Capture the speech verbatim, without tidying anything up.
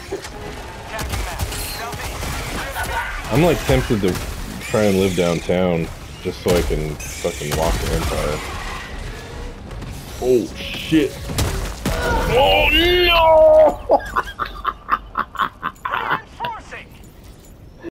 I'm like tempted to try and live downtown just so I can fucking walk the Empire. Oh shit! Oh no!